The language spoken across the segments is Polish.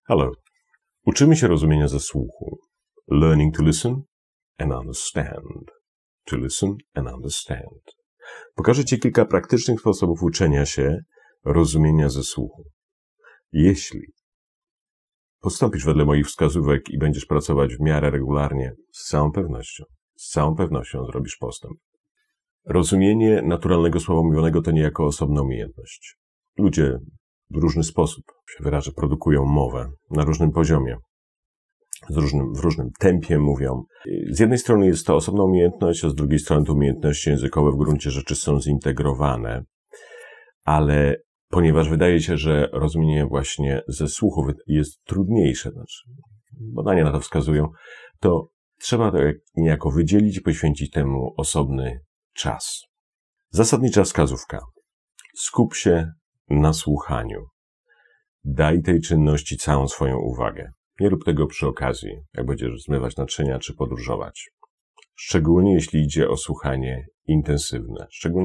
Hello. Uczymy się rozumienia ze słuchu. Learning to listen and understand. To listen and understand. Pokażę Ci kilka praktycznych sposobów uczenia się rozumienia ze słuchu. Jeśli postąpisz wedle moich wskazówek i będziesz pracować w miarę regularnie, z całą pewnością zrobisz postęp. Rozumienie naturalnego słowa mówionego to niejako osobna umiejętność. Ludzie w różny sposób, się wyrażę, produkują mowę na różnym poziomie. W różnym tempie mówią. Z jednej strony jest to osobna umiejętność, a z drugiej strony to umiejętności językowe w gruncie rzeczy są zintegrowane. Ale ponieważ wydaje się, że rozumienie właśnie ze słuchu jest trudniejsze, badania na to wskazują, to trzeba to niejako wydzielić i poświęcić temu osobny czas. Zasadnicza wskazówka. Skup się na słuchaniu. Daj tej czynności całą swoją uwagę. Nie rób tego przy okazji, jak będziesz zmywać naczynia czy podróżować. Szczególnie jeśli idzie o słuchanie intensywne.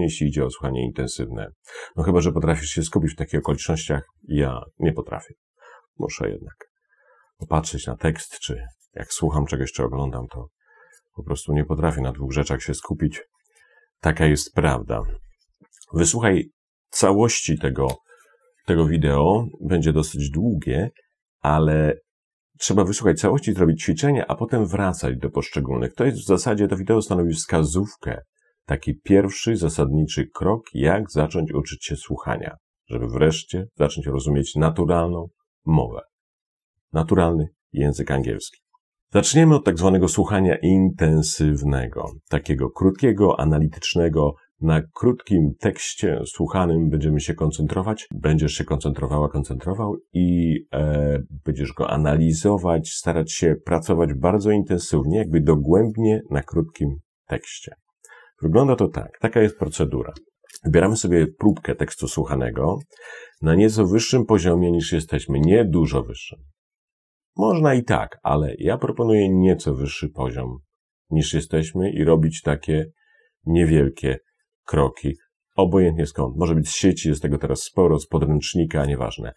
No chyba, że potrafisz się skupić w takich okolicznościach. Ja nie potrafię. Muszę jednak popatrzeć na tekst, czy jak słucham czegoś, czy oglądam, to po prostu nie potrafię na dwóch rzeczach się skupić. Taka jest prawda. Wysłuchaj całości tego wideo. Będzie dosyć długie, ale trzeba wysłuchać całości, zrobić ćwiczenia, a potem wracać do poszczególnych. To jest w zasadzie, to wideo stanowi wskazówkę. Taki pierwszy, zasadniczy krok, jak zacząć uczyć się słuchania. Żeby wreszcie zacząć rozumieć naturalną mowę. Naturalny język angielski. Zaczniemy od tak zwanego słuchania intensywnego. Takiego krótkiego, analitycznego. Na krótkim tekście słuchanym będziemy się koncentrować. Będziesz się koncentrował i będziesz go analizować, starać się pracować bardzo intensywnie, jakby dogłębnie na krótkim tekście. Wygląda to tak. Taka jest procedura. Wybieramy sobie próbkę tekstu słuchanego na nieco wyższym poziomie niż jesteśmy. Nie dużo wyższym. Można i tak, ale ja proponuję nieco wyższy poziom niż jesteśmy i robić takie niewielkie kroki, obojętnie skąd. Może być z sieci, jest tego teraz sporo, z podręcznika, nieważne.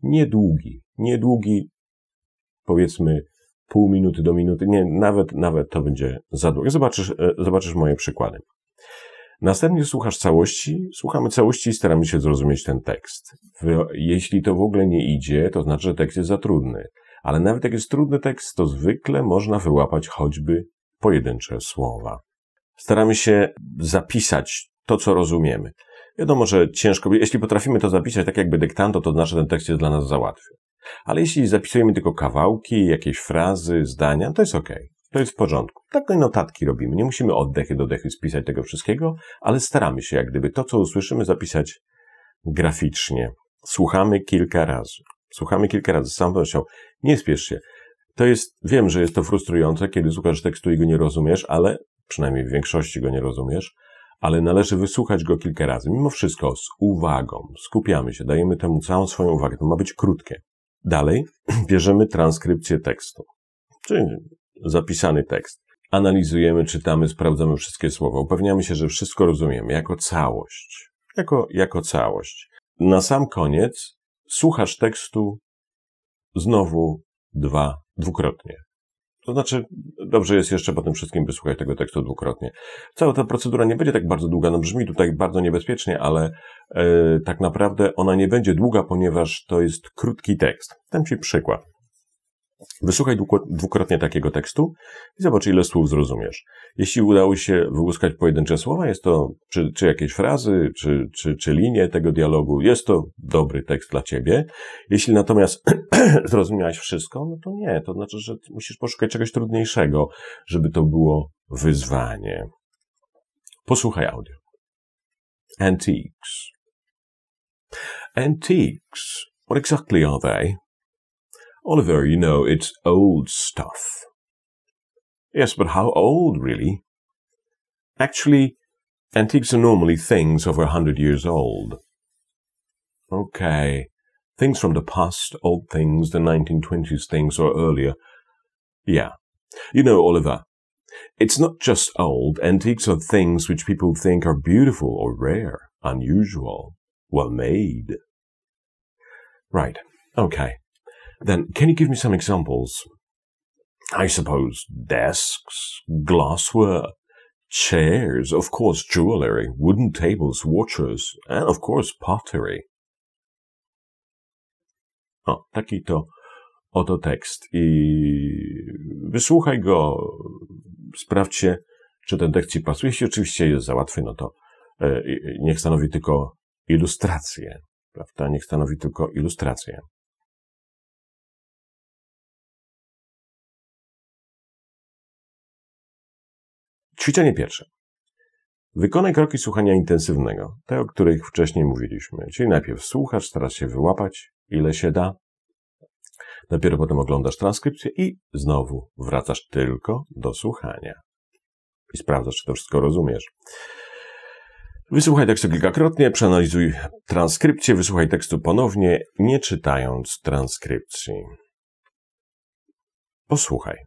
Niedługi, powiedzmy pół minuty do minuty, nie, nawet to będzie za długo. Zobaczysz moje przykłady. Następnie słuchamy całości i staramy się zrozumieć ten tekst. Jeśli to w ogóle nie idzie, to znaczy, że tekst jest za trudny. Ale nawet jak jest trudny tekst, to zwykle można wyłapać choćby pojedyncze słowa. Staramy się zapisać to, co rozumiemy. Wiadomo, że ciężko, jeśli potrafimy to zapisać tak jakby dyktanto, to znaczy, że ten tekst jest dla nas za łatwy. Ale jeśli zapisujemy tylko kawałki, jakieś frazy, zdania, to jest okej. To jest w porządku. Takie notatki robimy. Nie musimy od dechy do dechy spisać tego wszystkiego, ale staramy się jak gdyby to, co usłyszymy, zapisać graficznie. Słuchamy kilka razy, z całą pewnością. Nie spiesz się. Wiem, że jest to frustrujące, kiedy słuchasz tekstu i go nie rozumiesz, ale przynajmniej w większości go nie rozumiesz, ale należy wysłuchać go kilka razy. Mimo wszystko z uwagą, skupiamy się, dajemy temu całą swoją uwagę. To ma być krótkie. Dalej bierzemy transkrypcję tekstu, czyli zapisany tekst. Analizujemy, czytamy, sprawdzamy wszystkie słowa. Upewniamy się, że wszystko rozumiemy jako całość. Jako całość. Na sam koniec słuchasz tekstu znowu dwukrotnie. To znaczy, dobrze jest jeszcze po tym wszystkim wysłuchać tego tekstu dwukrotnie. Cała ta procedura nie będzie tak bardzo długa, brzmi tutaj bardzo niebezpiecznie, ale tak naprawdę ona nie będzie długa, ponieważ to jest krótki tekst. Dam Ci przykład. Wysłuchaj dwukrotnie takiego tekstu i zobacz, ile słów zrozumiesz. Jeśli udało się wyłuskać pojedyncze słowa, jest to, czy jakieś frazy, czy linie tego dialogu, jest to dobry tekst dla Ciebie. Jeśli natomiast zrozumiałeś wszystko, no to nie. To znaczy, że musisz poszukać czegoś trudniejszego, żeby to było wyzwanie. Posłuchaj audio. Antiques. Antiques. What exactly are they? Oliver, you know, it's old stuff. Yes, but how old, really? Actually, antiques are normally things over 100 years old. Okay. Things from the past, old things, the 1920s things or earlier. Yeah. You know, Oliver, it's not just old. Antiques are things which people think are beautiful or rare, unusual, well made. Right. Okay. Then, can you give me some examples? I suppose desks, glassware, chairs, of course jewelry, wooden tables, watches, and of course pottery. O, taki to oto tekst. I wysłuchaj go, sprawdźcie, czy ten tekst ci pasuje. Jeśli oczywiście jest za łatwy, no to niech stanowi tylko ilustrację, prawda? Niech stanowi tylko ilustrację. Ćwiczenie pierwsze. Wykonaj kroki słuchania intensywnego, te, o których wcześniej mówiliśmy. Czyli najpierw słuchasz, starasz się wyłapać, ile się da. Dopiero potem oglądasz transkrypcję i znowu wracasz tylko do słuchania. I sprawdzasz, czy to wszystko rozumiesz. Wysłuchaj tekstu kilkakrotnie, przeanalizuj transkrypcję, wysłuchaj tekstu ponownie, nie czytając transkrypcji. Posłuchaj.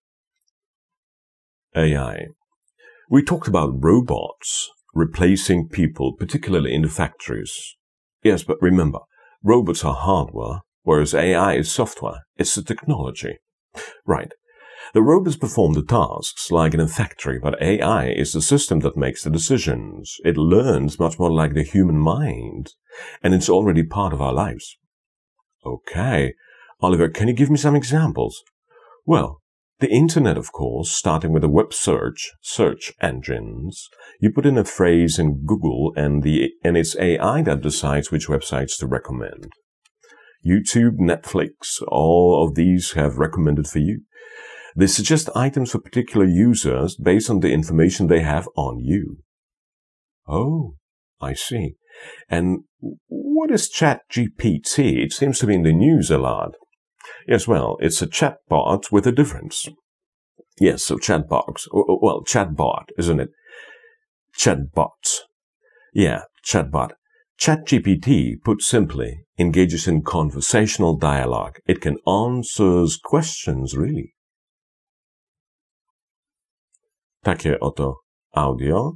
AI. We talked about robots replacing people, particularly in the factories. Yes, but remember, robots are hardware, whereas AI is software. It's the technology. Right. The robots perform the tasks like in a factory, but AI is the system that makes the decisions. It learns much more like the human mind, and it's already part of our lives. Okay. Oliver, can you give me some examples? Well, the internet, of course, starting with the web search engines. You put in a phrase in Google and it's AI that decides which websites to recommend. YouTube, Netflix, all of these have recommended for you. They suggest items for particular users based on the information they have on you. Oh, I see. And what is ChatGPT? It seems to be in the news a lot. Yes, well, it's a chatbot with a difference. Yes, so chatbots. Well, chatbot, isn't it? Chatbots. Yeah, chatbot. ChatGPT, put simply, engages in conversational dialogue. It can answer questions, really. Takie oto audio.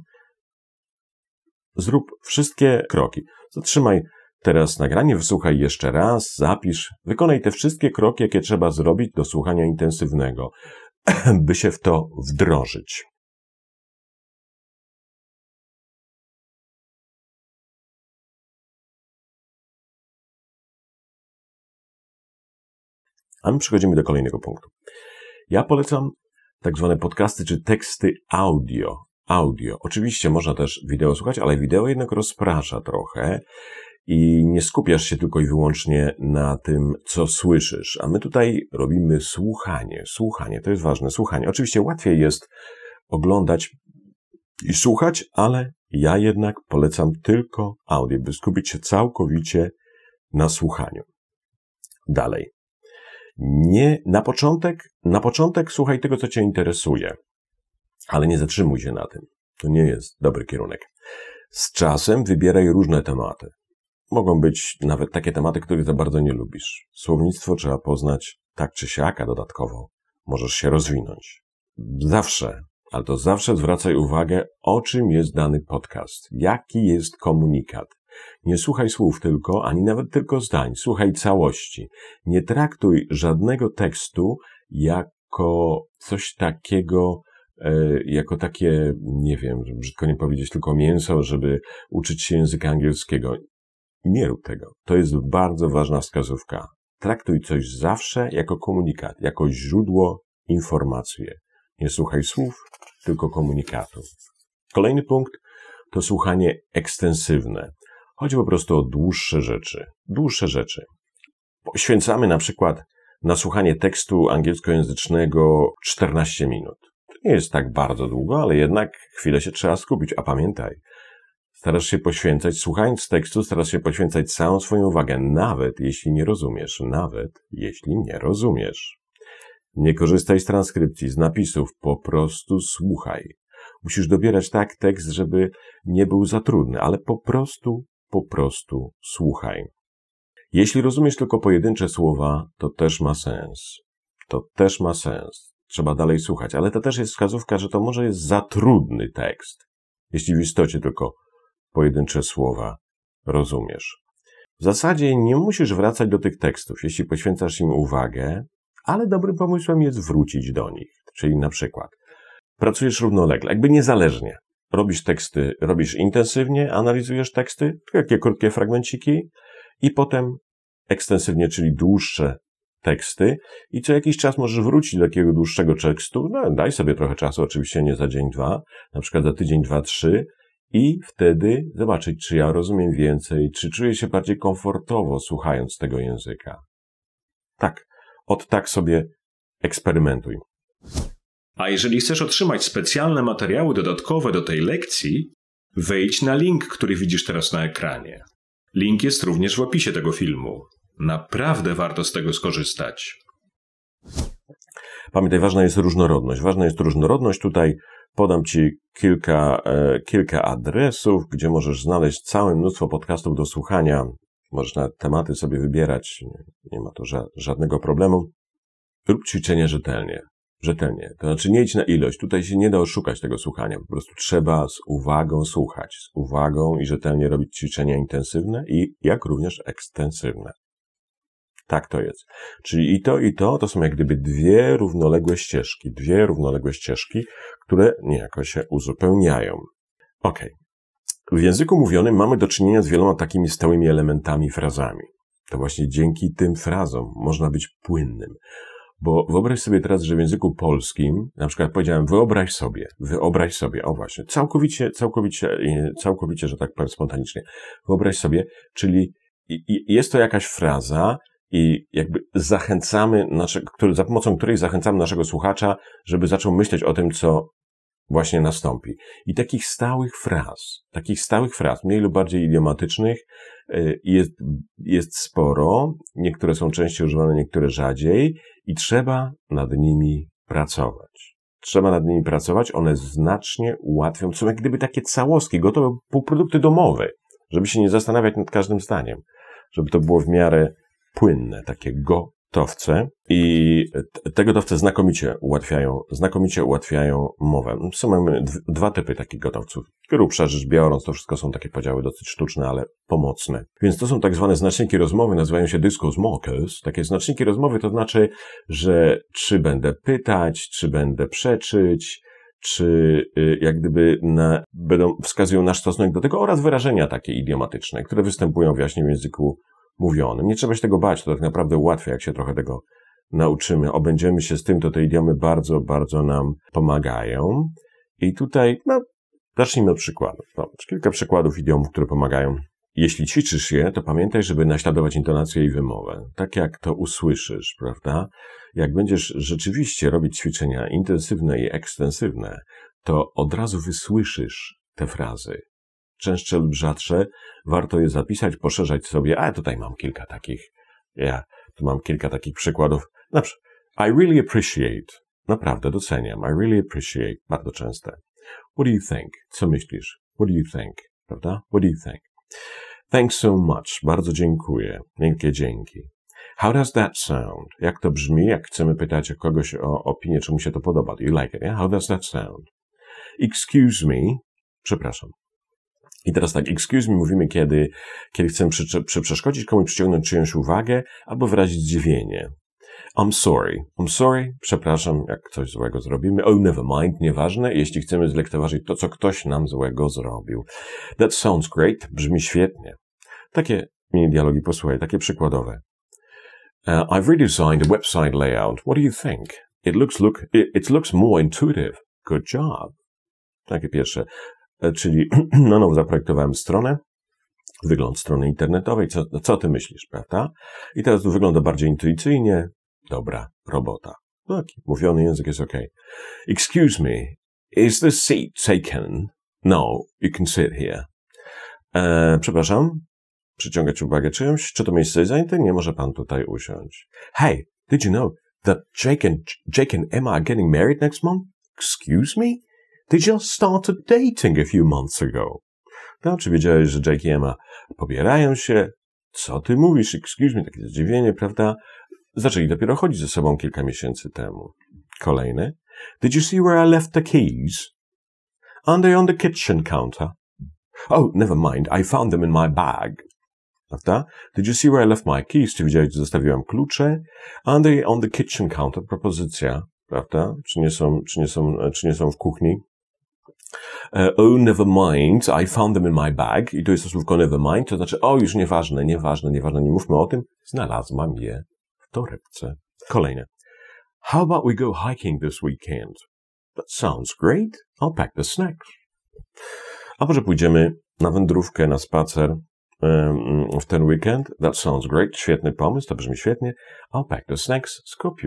Zrób wszystkie kroki. Zatrzymaj teraz nagranie, wysłuchaj jeszcze raz, zapisz, wykonaj te wszystkie kroki, jakie trzeba zrobić do słuchania intensywnego, by się w to wdrożyć. A my przechodzimy do kolejnego punktu. Ja polecam tak zwane podcasty czy teksty audio. Oczywiście można też wideo słuchać, ale wideo jednak rozprasza trochę i nie skupiasz się tylko i wyłącznie na tym, co słyszysz. A my tutaj robimy słuchanie. To jest ważne, słuchanie. Oczywiście łatwiej jest oglądać i słuchać, ale ja jednak polecam tylko audio, by skupić się całkowicie na słuchaniu. Dalej. Na początek słuchaj tego, co cię interesuje, ale nie zatrzymuj się na tym. To nie jest dobry kierunek. Z czasem wybieraj różne tematy. Mogą być nawet takie tematy, których za bardzo nie lubisz. Słownictwo trzeba poznać tak czy siak, a dodatkowo możesz się rozwinąć. Zawsze, ale to zawsze zwracaj uwagę, o czym jest dany podcast. Jaki jest komunikat. Nie słuchaj słów tylko, ani nawet tylko zdań. Słuchaj całości. Nie traktuj żadnego tekstu jako coś takiego, jako takie, nie wiem, żeby brzydko nie powiedzieć, tylko mięso, żeby uczyć się języka angielskiego. Nie rób tego. To jest bardzo ważna wskazówka. Traktuj coś zawsze jako komunikat, jako źródło informacji. Nie słuchaj słów, tylko komunikatu. Kolejny punkt to słuchanie ekstensywne. Chodzi po prostu o dłuższe rzeczy. Poświęcamy na przykład na słuchanie tekstu angielskojęzycznego 14 minut. To nie jest tak bardzo długo, ale jednak chwilę się trzeba skupić. A pamiętaj, słuchając tekstu, starasz się poświęcać całą swoją uwagę, nawet jeśli nie rozumiesz. Nie korzystaj z transkrypcji, z napisów, po prostu słuchaj. Musisz dobierać tak tekst, żeby nie był za trudny, ale po prostu słuchaj. Jeśli rozumiesz tylko pojedyncze słowa, to też ma sens. Trzeba dalej słuchać, ale to też jest wskazówka, że to może jest za trudny tekst, jeśli w istocie tylko pojedyncze słowa rozumiesz. W zasadzie nie musisz wracać do tych tekstów, jeśli poświęcasz im uwagę, ale dobrym pomysłem jest wrócić do nich. Czyli na przykład pracujesz równolegle, jakby niezależnie. Robisz teksty, robisz intensywnie, analizujesz teksty, takie krótkie fragmenciki i potem ekstensywnie, czyli dłuższe teksty i co jakiś czas możesz wrócić do takiego dłuższego tekstu, daj sobie trochę czasu, oczywiście nie za dzień, dwa, na przykład za tydzień, 2, 3 i wtedy zobaczyć, czy ja rozumiem więcej, czy czuję się bardziej komfortowo słuchając tego języka. Tak, tak sobie eksperymentuj. A jeżeli chcesz otrzymać specjalne materiały dodatkowe do tej lekcji, wejdź na link, który widzisz teraz na ekranie. Link jest również w opisie tego filmu. Naprawdę warto z tego skorzystać. Pamiętaj, ważna jest różnorodność. Tutaj podam Ci kilka adresów, gdzie możesz znaleźć całe mnóstwo podcastów do słuchania. Możesz nawet tematy sobie wybierać. Nie ma to żadnego problemu. Rób ćwiczenia rzetelnie. To znaczy nie idź na ilość. Tutaj się nie da oszukać tego słuchania. Po prostu trzeba z uwagą słuchać. Z uwagą i rzetelnie robić ćwiczenia intensywne i jak również ekstensywne. Tak to jest. Czyli i to są jak gdyby dwie równoległe ścieżki, które niejako się uzupełniają. Okej. W języku mówionym mamy do czynienia z wieloma takimi stałymi elementami, frazami. To właśnie dzięki tym frazom można być płynnym. Bo wyobraź sobie teraz, że w języku polskim, na przykład powiedziałem wyobraź sobie, o właśnie, całkowicie, że tak powiem, spontanicznie. Wyobraź sobie, czyli jest to jakaś fraza i jakby zachęcamy, za pomocą której zachęcamy naszego słuchacza, żeby zaczął myśleć o tym, co właśnie nastąpi. I takich stałych fraz, mniej lub bardziej idiomatycznych, jest sporo. Niektóre są częściej używane, niektóre rzadziej i trzeba nad nimi pracować. One znacznie ułatwią, są jak gdyby takie całostki, gotowe półprodukty domowe, żeby się nie zastanawiać nad każdym zdaniem, żeby to było w miarę płynne, takie gotowce i te gotowce znakomicie ułatwiają mowę. Mamy dwa typy takich gotowców. Grubsza rzecz biorąc, to wszystko są takie podziały dosyć sztuczne, ale pomocne. Więc to są tak zwane znaczniki rozmowy, nazywają się discourse markers. Takie znaczniki rozmowy to znaczy, że czy będę pytać, czy będę przeczyć, czy jak gdyby wskazują nasz stosunek do tego oraz wyrażenia takie idiomatyczne, które występują właśnie w języku mówionym. Nie trzeba się tego bać, to tak naprawdę ułatwia, jak się trochę tego nauczymy, obędziemy się z tym, to te idiomy bardzo, bardzo nam pomagają. I tutaj, zacznijmy od przykładów. Kilka przykładów idiomów, które pomagają. Jeśli ćwiczysz je, to pamiętaj, żeby naśladować intonację i wymowę. Tak jak to usłyszysz, prawda? Jak będziesz rzeczywiście robić ćwiczenia intensywne i ekstensywne, to od razu wysłyszysz te frazy. Częstsze lub rzadsze, warto je zapisać, poszerzać sobie, a tutaj mam kilka takich przykładów. Na przykład, I really appreciate. Naprawdę doceniam. I really appreciate. Bardzo częste. What do you think? Co myślisz? What do you think? Prawda? What do you think? Thanks so much. Bardzo dziękuję. Wielkie dzięki. How does that sound? Jak to brzmi, jak chcemy pytać kogoś o opinię, czy mu się to podoba? Do you like it? Yeah? How does that sound? Excuse me. Przepraszam. I teraz tak, excuse me mówimy, kiedy chcemy przeszkodzić komuś, przyciągnąć czyjąś uwagę albo wyrazić zdziwienie. I'm sorry, przepraszam, jak coś złego zrobimy. Oh, never mind, nieważne, jeśli chcemy zlekceważyć to, co ktoś nam złego zrobił. That sounds great, brzmi świetnie. Takie mini dialogi posłuchaj, takie przykładowe. I've redesigned the website layout. What do you think? It looks more intuitive. Good job. Takie pierwsze. Czyli na nowo zaprojektowałem stronę, wygląd strony internetowej, co ty myślisz, prawda? I teraz to wygląda bardziej intuicyjnie, dobra robota. Taki mówiony język jest okej. Excuse me, is the seat taken? No, you can sit here. Przepraszam, przyciągać uwagę czymś, czy to miejsce jest zajęte? Nie, może pan tutaj usiąść. Hey, did you know that Jake and Emma are getting married next month? Excuse me? They just started dating a few months ago. No, czy wiedziałeś, że Jake i Emma pobierają się? Co ty mówisz? Excuse me, takie zdziwienie, prawda? Zaczęli dopiero chodzić ze sobą kilka miesięcy temu. Kolejne. Did you see where I left the keys? Are they on the kitchen counter? Oh, never mind, I found them in my bag. prawda? Did you see where I left my keys? Czy widziałeś, gdzie zostawiłem klucze? On the kitchen counter, propozycja, prawda? Czy nie są w kuchni? Oh, never mind, I found them in my bag. I tu jest to słówko never mind, to znaczy, już nieważne, nie mówmy o tym. Znalazłam je w torebce. Kolejne. How about we go hiking this weekend? That sounds great. I'll pack the snacks. A może pójdziemy na wędrówkę, na spacer w ten weekend? That sounds great. Świetny pomysł, to brzmi świetnie. I'll pack the snacks.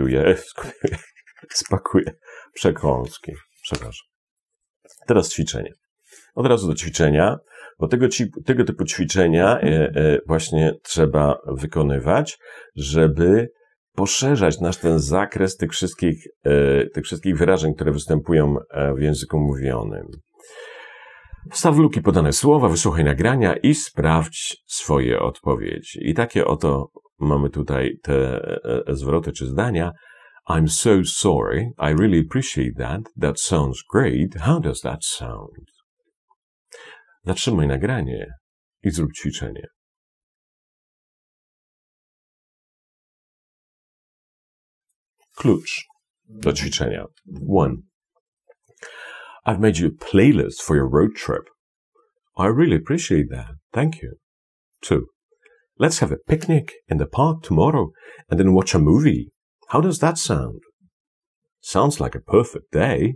Spakuję przekąski. Przepraszam. Teraz ćwiczenie. Od razu do ćwiczenia, bo tego typu ćwiczenia właśnie trzeba wykonywać, żeby poszerzać nasz ten zakres tych wszystkich wyrażeń, które występują w języku mówionym. Wstaw w luki podane słowa, wysłuchaj nagrania i sprawdź swoje odpowiedzi. I takie oto mamy tutaj te zwroty czy zdania. I'm so sorry. I really appreciate that. That sounds great. How does that sound? Zatrzymaj nagranie i zrób ćwiczenie. Klucz do ćwiczenia. 1. I've made you a playlist for your road trip. I really appreciate that. Thank you. 2. Let's have a picnic in the park tomorrow and then watch a movie. How does that sound? Sounds like a perfect day.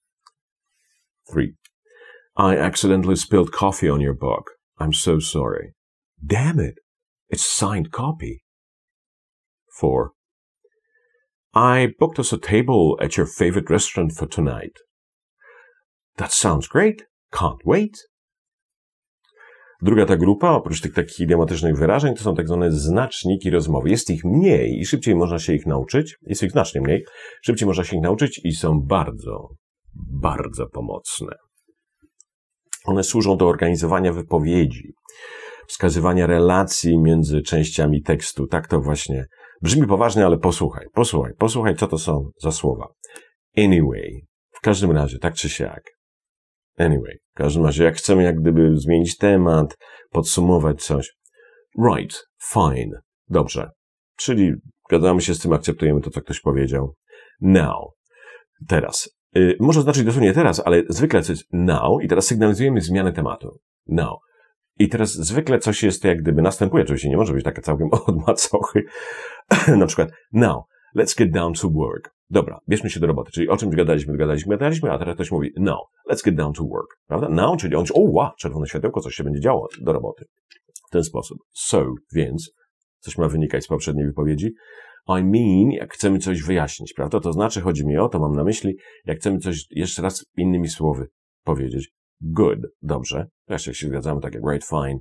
3. I accidentally spilled coffee on your book. I'm so sorry. Damn it. It's a signed copy. 4. I booked us a table at your favorite restaurant for tonight. That sounds great. Can't wait. Druga ta grupa, oprócz tych takich idiomatycznych wyrażeń, to są tak zwane znaczniki rozmowy. Jest ich mniej i szybciej można się ich nauczyć. Jest ich znacznie mniej. Szybciej można się ich nauczyć i są bardzo, bardzo pomocne. One służą do organizowania wypowiedzi, wskazywania relacji między częściami tekstu. Tak to właśnie brzmi poważnie, ale posłuchaj, co to są za słowa. Anyway, w każdym razie, tak czy siak. Anyway, w każdym razie, jak chcemy jak gdyby zmienić temat, podsumować coś. Right, fine, dobrze. Czyli zgadzamy się z tym, akceptujemy to, co ktoś powiedział. Now, teraz. Może znaczyć dosłownie teraz, ale zwykle coś now i teraz sygnalizujemy zmianę tematu. Now. I teraz zwykle coś jest jak gdyby następuje, oczywiście nie może być taka całkiem od macochy. Na przykład, now, let's get down to work. Dobra, bierzmy się do roboty. Czyli o czymś gadaliśmy, a teraz ktoś mówi, now, let's get down to work. Prawda? Now, czyli on, czerwone światełko, coś się będzie działo do roboty. W ten sposób. So, więc, coś ma wynikać z poprzedniej wypowiedzi. I mean, jak chcemy coś wyjaśnić, prawda? To znaczy, chodzi mi o to, mam na myśli, jak chcemy coś jeszcze raz innymi słowy powiedzieć. Good, dobrze. Jeszcze się zgadzamy, tak jak great, fine.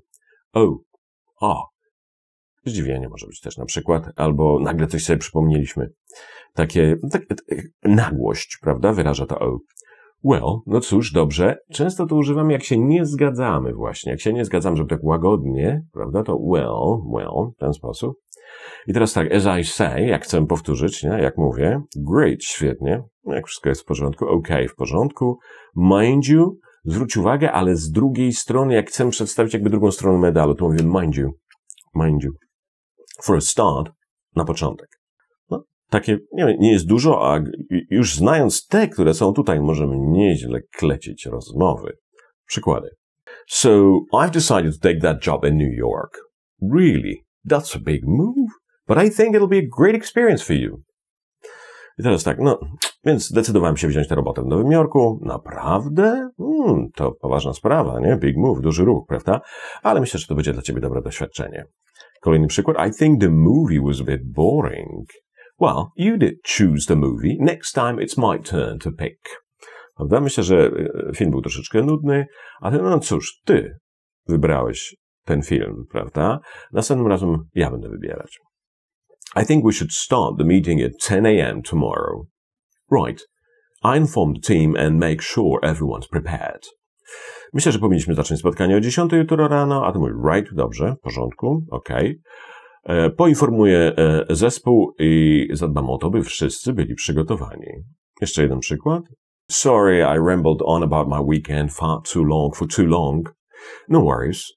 Zdziwienie może być też na przykład, albo nagle coś sobie przypomnieliśmy. Takie nagłość, prawda? Wyraża to Well, no cóż, dobrze. Często to używamy, jak się nie zgadzamy właśnie. Jak się nie zgadzamy, żeby tak łagodnie, prawda? To well, w ten sposób. I teraz tak, as I say, jak chcę powtórzyć, nie? Jak mówię, great, świetnie. Jak wszystko jest w porządku, okay, w porządku. Mind you, zwróć uwagę, ale z drugiej strony, jak chcę przedstawić jakby drugą stronę medalu, to mówię mind you. For a start, na początek. No, takie nie jest dużo, a już znając te, które są tutaj, możemy nieźle klecić rozmowy. Przykłady. So, I've decided to take that job in New York. Really? That's a big move. But I think it'll be a great experience for you. I teraz tak, więc zdecydowałem się wziąć tę robotę w Nowym Jorku. Naprawdę? To poważna sprawa, nie? Big move, duży ruch, prawda? Ale myślę, że to będzie dla ciebie dobre doświadczenie. Kolejny przykład. I think the movie was a bit boring. Well, you did choose the movie. Next time it's my turn to pick. Prawda? Myślę, że film był troszeczkę nudny, ale cóż, ty wybrałeś ten film, prawda? Następnym razem ja będę wybierać. I think we should start the meeting at 10 a.m. tomorrow. Right. I inform the team and make sure everyone's prepared. Myślę, że powinniśmy zacząć spotkanie o 10 jutro rano, a ty mówisz, right, dobrze, w porządku, okej. Poinformuję zespół i zadbam o to, by wszyscy byli przygotowani. Jeszcze jeden przykład. Sorry, I rambled on about my weekend for too long. No worries.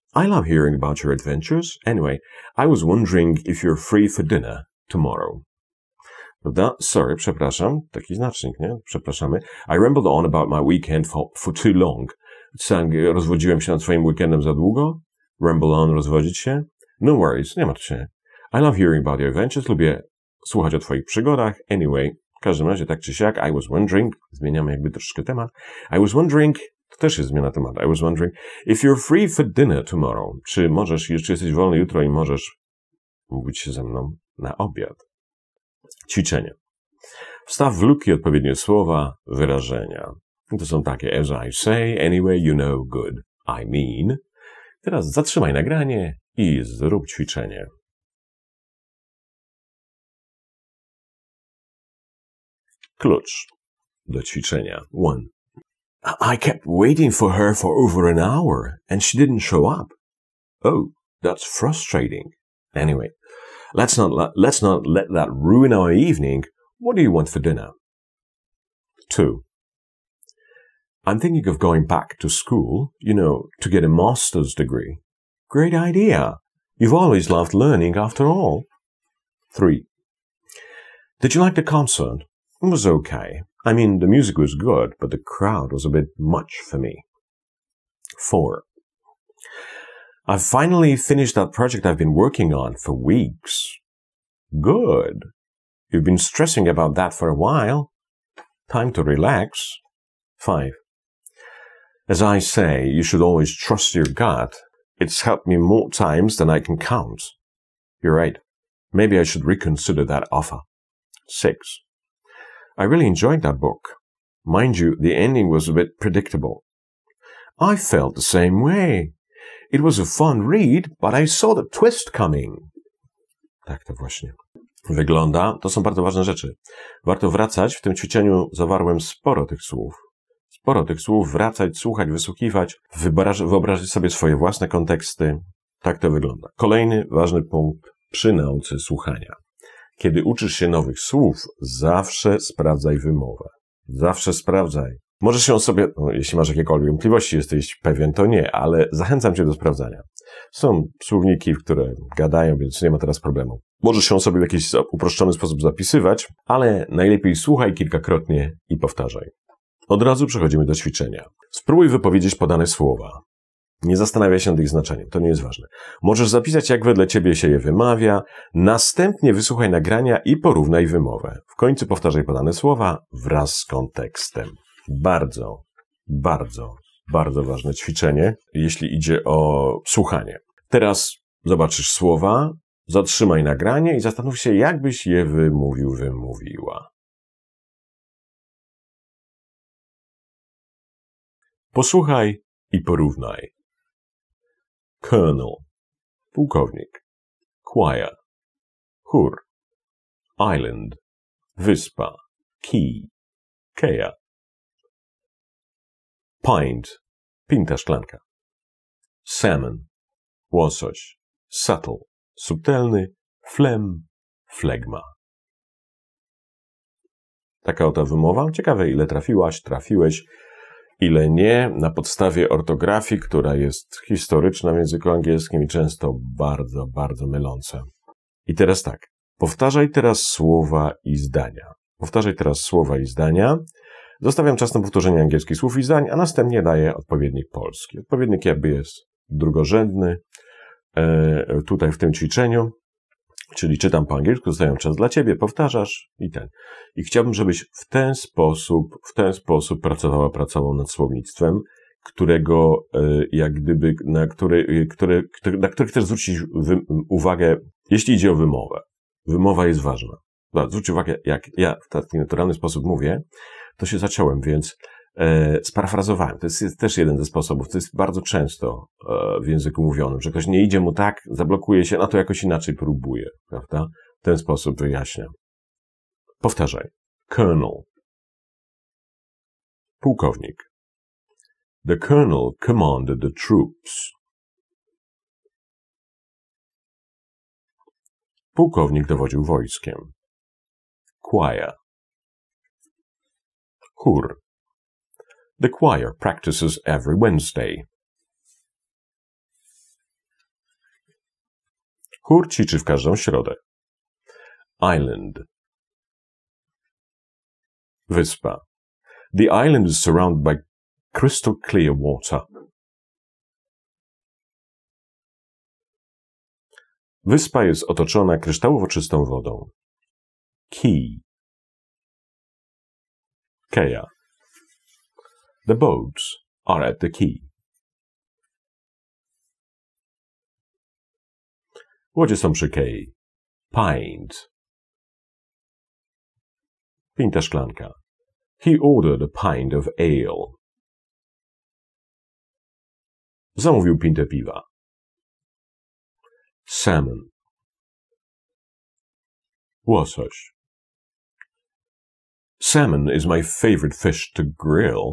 I love hearing about your adventures. Anyway, I was wondering if you're free for dinner tomorrow. Prawda? Sorry, przepraszam. Taki znacznik, nie? Przepraszamy. I rambled on about my weekend for too long. Rozwodziłem się nad swoim weekendem za długo. Ramble on, rozwodzić się. No worries, nie martw się. I love hearing about your adventures. Lubię słuchać o twoich przygodach. Anyway, w każdym razie, tak czy siak, I was wondering, zmieniamy jakby troszkę temat. I was wondering, to też jest zmiana tematu. I was wondering if you're free for dinner tomorrow. Czy jesteś wolny jutro i możesz umówić się ze mną na obiad? Ćwiczenie. Wstaw w luki odpowiednie słowa, wyrażenia. To są takie as I say, anyway, you know, good, I mean. Teraz zatrzymaj nagranie i zrób ćwiczenie. Klucz do ćwiczenia. 1. I kept waiting for her for over an hour and she didn't show up. Oh, that's frustrating. Anyway, let's not let that ruin our evening. What do you want for dinner? 2. I'm thinking of going back to school, to get a master's degree. Great idea. You've always loved learning after all. 3. Did you like the concert? It was okay. I mean, the music was good, but the crowd was a bit much for me. 4. I've finally finished that project I've been working on for weeks. Good. You've been stressing about that for a while. Time to relax. 5. As I say, you should always trust your gut. It's helped me more times than I can count. You're right. Maybe I should reconsider that offer. 6. I really enjoyed that book. Mind you, the ending was a bit predictable. I felt the same way. It was a fun read, but I saw the twist coming. Tak to właśnie wygląda. To są bardzo ważne rzeczy. Warto wracać. W tym ćwiczeniu zawarłem sporo tych słów. Wracać, słuchać, wysłuchiwać. Wyobrazić sobie swoje własne konteksty. Tak to wygląda. Kolejny ważny punkt przy nauce słuchania. Kiedy uczysz się nowych słów, zawsze sprawdzaj wymowę. Zawsze sprawdzaj. Możesz ją sobie, jeśli masz jakiekolwiek wątpliwości, jesteś pewien, to nie, ale zachęcam cię do sprawdzania. Są słowniki, które gadają, więc nie ma teraz problemu. Możesz ją sobie w jakiś uproszczony sposób zapisywać, ale najlepiej słuchaj kilkakrotnie i powtarzaj. Od razu przechodzimy do ćwiczenia. Spróbuj wypowiedzieć podane słowa. Nie zastanawiaj się nad ich znaczeniem, to nie jest ważne. Możesz zapisać, jak wedle ciebie się je wymawia, następnie wysłuchaj nagrania i porównaj wymowę. W końcu powtarzaj podane słowa wraz z kontekstem. Bardzo, bardzo, bardzo ważne ćwiczenie, jeśli idzie o słuchanie. Teraz zobaczysz słowa, zatrzymaj nagranie i zastanów się, jak byś je wymówiła. Posłuchaj i porównaj. Colonel, pułkownik. Choir, chór. Island, wyspa. Key, keja. Pint, pinta szklanka. Salmon, łosoś. Subtle, subtelny. Phlegm, flegma. Taka oto wymowa. Ciekawe, ile trafiłeś, ile nie, na podstawie ortografii, która jest historyczna w języku angielskim i często bardzo, bardzo myląca. I teraz tak, powtarzaj teraz słowa i zdania. Zostawiam czas na powtórzenie angielskich słów i zdań, a następnie daję odpowiednik polski. Odpowiednik jakby jest drugorzędny tutaj w tym ćwiczeniu, czyli czytam po angielsku, zostawiam czas dla ciebie, powtarzasz I chciałbym, żebyś w ten sposób pracował nad słownictwem, którego jak gdyby, na który chcesz zwrócić uwagę, jeśli idzie o wymowę. Wymowa jest ważna. Zwróć uwagę, jak ja w taki naturalny sposób mówię, to się zaciąłem, więc sparafrazowałem. To jest też jeden ze sposobów. To jest bardzo często w języku mówionym, że ktoś nie idzie mu tak, zablokuje się, to jakoś inaczej próbuje, prawda? W ten sposób wyjaśniam. Powtarzaj. Colonel. Pułkownik. The colonel commanded the troops. Pułkownik dowodził wojskiem. Choir. Chór. The choir practices every Wednesday. Chór ćwiczy w każdą środę. Island. Wyspa. The island is surrounded by crystal clear water. Wyspa jest otoczona kryształowo czystą wodą. Key. Keja. The boats are at the quay. Łodzie są przy kei. Pint. Pinta szklanka. He ordered a pint of ale. Zamówił pintę piwa. Salmon. Łosoś. Salmon is my favorite fish to grill.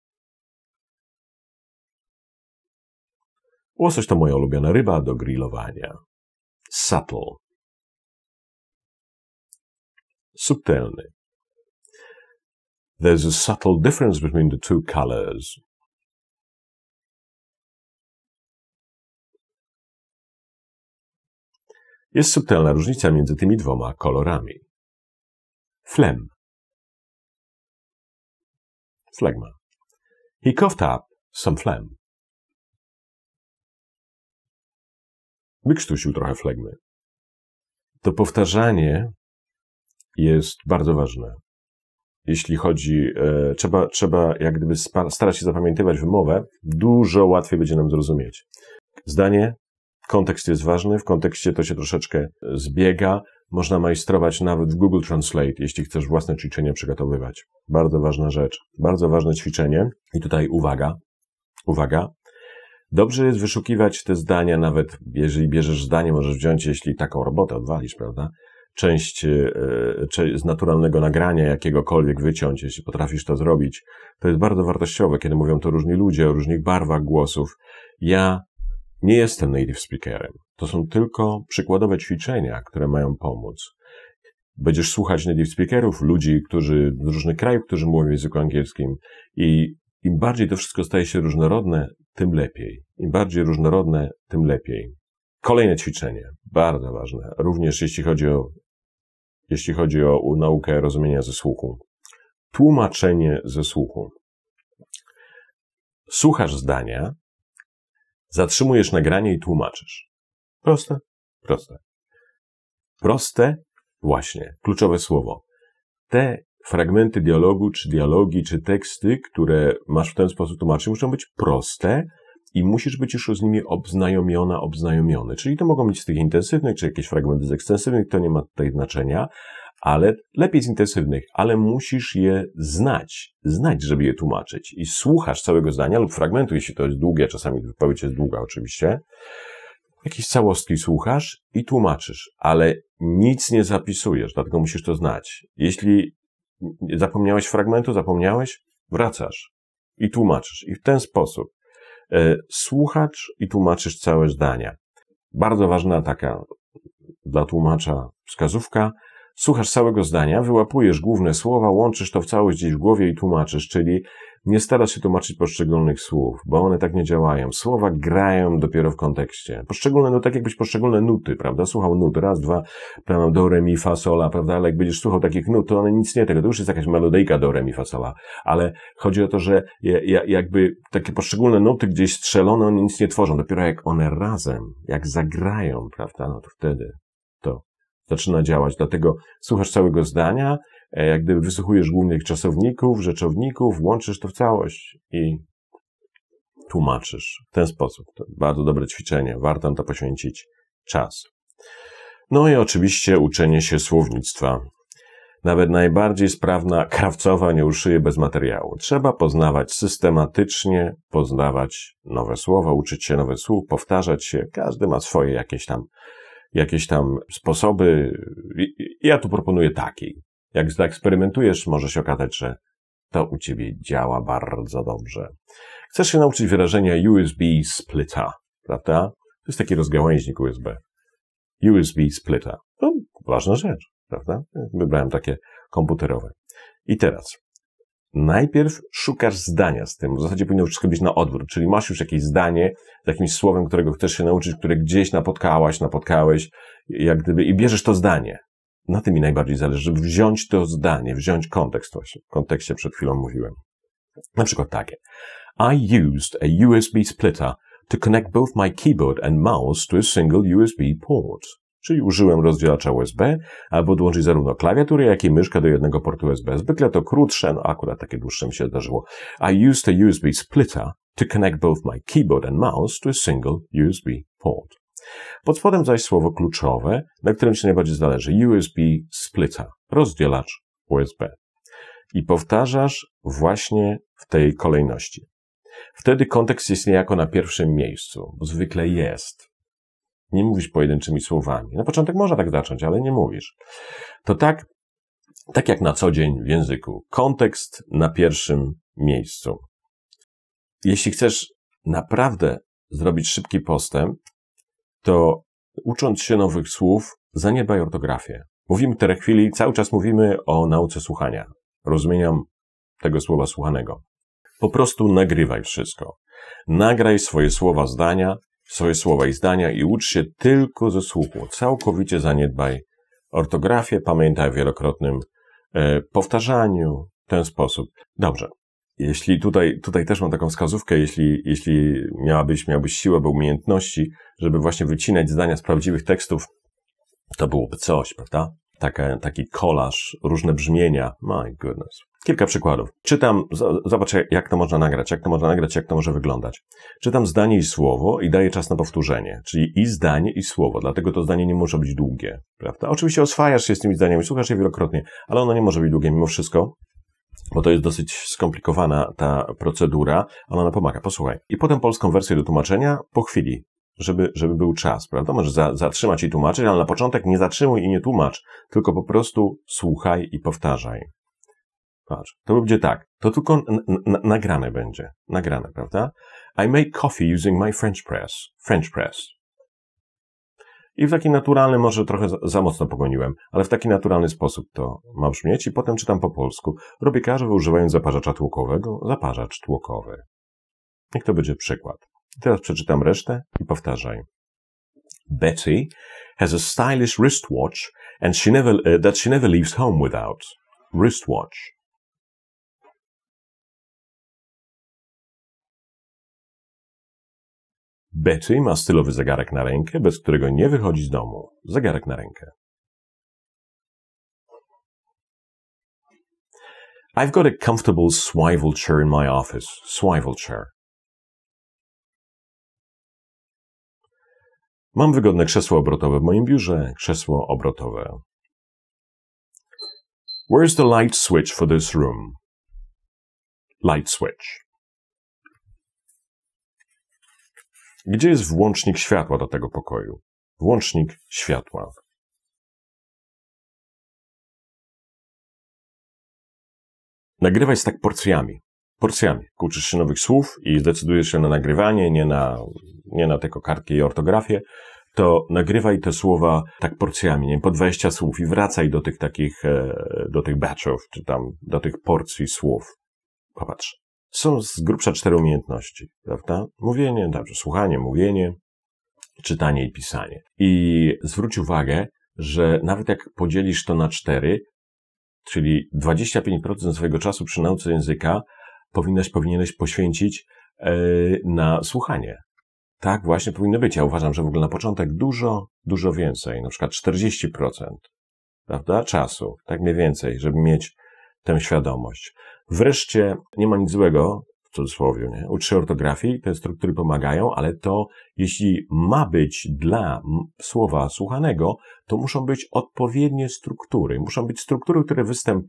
Łosoś to moja ulubiona ryba do grillowania. Subtle. Subtelny. There's a subtle difference between the two colors. Jest subtelna różnica między tymi dwoma kolorami. Phlegm. Flegma. He coughed up some phlegm. Wykrztusił trochę flegmy. To powtarzanie jest bardzo ważne. Jeśli chodzi, trzeba jak gdyby starać się zapamiętywać wymowę, dużo łatwiej będzie nam zrozumieć. Zdanie, kontekst jest ważny, w kontekście to się troszeczkę zbiega. Można majstrować nawet w Google Translate, jeśli chcesz własne ćwiczenia przygotowywać. Bardzo ważna rzecz, bardzo ważne ćwiczenie. I tutaj uwaga. Dobrze jest wyszukiwać te zdania, nawet jeżeli bierzesz zdanie, możesz wziąć, jeśli taką robotę odwalisz, prawda? Część z naturalnego nagrania jakiegokolwiek wyciąć, jeśli potrafisz to zrobić. To jest bardzo wartościowe, kiedy mówią to różni ludzie o różnych barwach głosów. Ja nie jestem native speakerem. To są tylko przykładowe ćwiczenia, które mają pomóc. Będziesz słuchać native speakerów, ludzi, którzy z różnych krajów, którzy mówią w języku angielskim i im bardziej to wszystko staje się różnorodne, tym lepiej. Im bardziej różnorodne, tym lepiej. Kolejne ćwiczenie, bardzo ważne, również jeśli chodzi o naukę rozumienia ze słuchu. Tłumaczenie ze słuchu. Słuchasz zdania, zatrzymujesz nagranie i tłumaczysz. Proste? Proste. Proste, właśnie, kluczowe słowo. Te fragmenty dialogu, czy dialogi, czy teksty, które masz w ten sposób tłumaczyć, muszą być proste i musisz być już z nimi obznajomiony. Czyli to mogą być z tych intensywnych, czy jakieś fragmenty z ekstensywnych, to nie ma tutaj znaczenia, ale lepiej z intensywnych, ale musisz je znać, żeby je tłumaczyć. I słuchasz całego zdania lub fragmentu, jeśli to jest długie, czasami wypowiedź jest długa oczywiście, jakieś całostki słuchasz i tłumaczysz, ale nic nie zapisujesz, dlatego musisz to znać. Jeśli zapomniałeś fragmentu, wracasz i tłumaczysz. I w ten sposób słuchasz i tłumaczysz całe zdania. Bardzo ważna taka dla tłumacza wskazówka. Słuchasz całego zdania, wyłapujesz główne słowa, łączysz to w całość gdzieś w głowie i tłumaczysz, czyli nie starasz się tłumaczyć poszczególnych słów, bo one tak nie działają. Słowa grają dopiero w kontekście. Poszczególne, tak jakbyś poszczególne nuty, prawda? Słuchał nut, raz, dwa, do, re, mi, fa, sola, prawda? Ale jak będziesz słuchał takich nut, to one nic nie tego. To już jest jakaś melodyjka do, re, mi, fa, sola. Ale chodzi o to, że jakby takie poszczególne nuty gdzieś strzelone, one nic nie tworzą. Dopiero jak one razem, jak zagrają, prawda? No to wtedy to zaczyna działać. Dlatego słuchasz całego zdania, jak gdyby wysłuchujesz głównych czasowników, rzeczowników, łączysz to w całość i tłumaczysz w ten sposób. To bardzo dobre ćwiczenie, warto na to poświęcić czas. No i oczywiście uczenie się słownictwa. Nawet najbardziej sprawna krawcowa nie uszyje bez materiału. Trzeba poznawać systematycznie, poznawać nowe słowa, uczyć się nowych słów, powtarzać się. Każdy ma swoje jakieś tam sposoby. Ja tu proponuję taki. Jak zaeksperymentujesz, może się okazać, że to u ciebie działa bardzo dobrze. Chcesz się nauczyć wyrażenia USB splitter, prawda? To jest taki rozgałęźnik USB. USB splitter. To ważna rzecz, prawda? Wybrałem takie komputerowe. I teraz najpierw szukasz zdania z tym. W zasadzie powinno wszystko być na odwrót, czyli masz już jakieś zdanie z jakimś słowem, którego chcesz się nauczyć, które gdzieś napotkałeś, jak gdyby, i bierzesz to zdanie. Na tym mi najbardziej zależy, żeby wziąć to zdanie, wziąć kontekst właśnie. W kontekście przed chwilą mówiłem. Na przykład takie. I used a USB splitter to connect both my keyboard and mouse to a single USB port. Czyli użyłem rozdzielacza USB, aby podłączyć zarówno klawiaturę, jak i myszkę do jednego portu USB. Zwykle to krótsze, no akurat takie dłuższe mi się zdarzyło. I used a USB splitter to connect both my keyboard and mouse to a single USB port. Pod spodem zaś słowo kluczowe, na którym się najbardziej zależy. USB splitter, rozdzielacz USB. I powtarzasz właśnie w tej kolejności. Wtedy kontekst jest niejako na pierwszym miejscu, bo zwykle jest. Nie mówisz pojedynczymi słowami. Na początek można tak zacząć, ale nie mówisz. To tak jak na co dzień w języku. Kontekst na pierwszym miejscu. Jeśli chcesz naprawdę zrobić szybki postęp, to ucząc się nowych słów, zaniedbaj ortografię. Mówimy w tej chwili, cały czas mówimy o nauce słuchania. Rozumienia tego słowa słuchanego. Po prostu nagrywaj wszystko. Nagraj swoje słowa i zdania i ucz się tylko ze słuchu. Całkowicie zaniedbaj ortografię, pamiętaj o wielokrotnym powtarzaniu w ten sposób. Dobrze. Jeśli tutaj też mam taką wskazówkę, jeśli miałbyś siłę, bo umiejętności, żeby właśnie wycinać zdania z prawdziwych tekstów, to byłoby coś, prawda? Taki kolaż, różne brzmienia. My goodness. Kilka przykładów. Czytam, zobacz jak to można nagrać, jak to może wyglądać. Czytam zdanie i słowo i daję czas na powtórzenie, czyli i zdanie i słowo, dlatego to zdanie nie może być długie, prawda? Oczywiście oswajasz się z tymi zdaniami, słuchasz je wielokrotnie, ale ono nie może być długie mimo wszystko, bo to jest dosyć skomplikowana ta procedura, ale ona pomaga. Posłuchaj. I potem polską wersję do tłumaczenia po chwili, żeby był czas, prawda? Możesz zatrzymać i tłumaczyć, ale na początek nie zatrzymuj i nie tłumacz, tylko po prostu słuchaj i powtarzaj. Patrz, to będzie tak. To tylko nagrane będzie. Nagrane, prawda? I make coffee using my French press. I w taki naturalny, może trochę za mocno pogoniłem, ale w taki naturalny sposób to ma brzmieć i potem czytam po polsku. Robię kawę używając zaparzacza tłokowego, zaparzacz tłokowy. Niech to będzie przykład. Teraz przeczytam resztę i powtarzaj. Betty has a stylish wristwatch and that she never leaves home without. Wristwatch. Betty ma stylowy zegarek na rękę, bez którego nie wychodzi z domu. Zegarek na rękę. I've got a comfortable swivel chair in my office. Swivel chair. Mam wygodne krzesło obrotowe w moim biurze. Krzesło obrotowe. Where's the light switch for this room? Light switch. Gdzie jest włącznik światła do tego pokoju? Włącznik światła. Nagrywaj tak porcjami. Porcjami. Uczysz się nowych słów i zdecydujesz się na nagrywanie, nie na tylko kartki i ortografię, to nagrywaj te słowa tak porcjami, nie? Po 20 słów i wracaj do tych takich, do tych batchów, czy tam do tych porcji słów. Popatrz. Są z grubsza 4 umiejętności, prawda? Mówienie, dobrze, słuchanie, mówienie, czytanie i pisanie. I zwróć uwagę, że nawet jak podzielisz to na 4, czyli 25% swojego czasu przy nauce języka powinieneś poświęcić na słuchanie. Tak właśnie powinno być. Ja uważam, że w ogóle na początek dużo więcej, na przykład 40%, prawda, czasu, tak mniej więcej, żeby mieć tę świadomość. Wreszcie nie ma nic złego, w cudzysłowie, nie? Ucz się ortografii, te struktury pomagają, ale to, jeśli ma być dla słowa słuchanego, to muszą być odpowiednie struktury. Muszą być struktury, które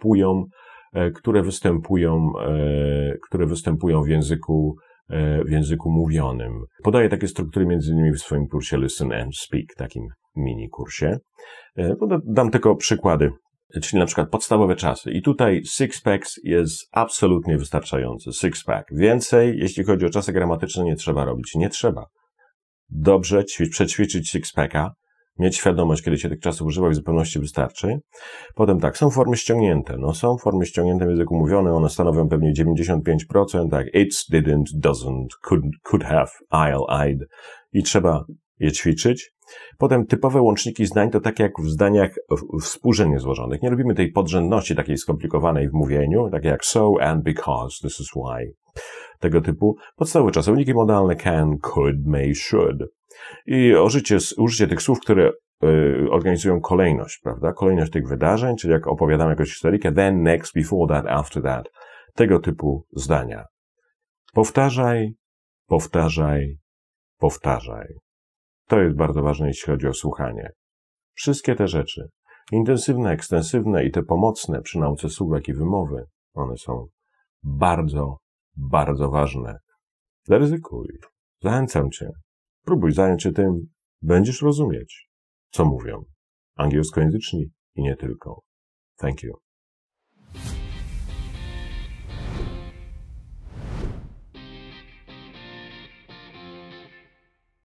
występują w języku mówionym. Podaję takie struktury między innymi w swoim kursie Listen and Speak, takim mini kursie. Dam tylko przykłady. Czyli na przykład podstawowe czasy. I tutaj six-packs jest absolutnie wystarczający. Six-pack. Więcej, jeśli chodzi o czasy gramatyczne, nie trzeba robić. Nie trzeba. Dobrze przećwiczyć six-packa Mieć świadomość, kiedy się tych czasów używa i w zupełności wystarczy. Potem tak, są formy ściągnięte. No są formy ściągnięte w języku mówionym, one stanowią pewnie 95%, tak, it's, didn't, doesn't, could have, I'll, I'd. I trzeba je ćwiczyć. Potem typowe łączniki zdań to tak jak w zdaniach współrzędnie złożonych. Nie lubimy tej podrzędności takiej skomplikowanej w mówieniu, takie jak so and because, this is why. Tego typu podstawowe czasowniki modalne can, could, may, should. I użycie tych słów, które organizują kolejność, prawda? Kolejność tych wydarzeń, czyli jak opowiadamy jakąś historykę, then, next, before that, after that. Tego typu zdania. Powtarzaj, powtarzaj, powtarzaj. To jest bardzo ważne, jeśli chodzi o słuchanie. Wszystkie te rzeczy, intensywne, ekstensywne i te pomocne przy nauce słówek i wymowy, one są bardzo, bardzo ważne. Zaryzykuj. Zachęcam Cię. Próbuj zająć się tym. Będziesz rozumieć, co mówią angielskojęzyczni i nie tylko. Thank you.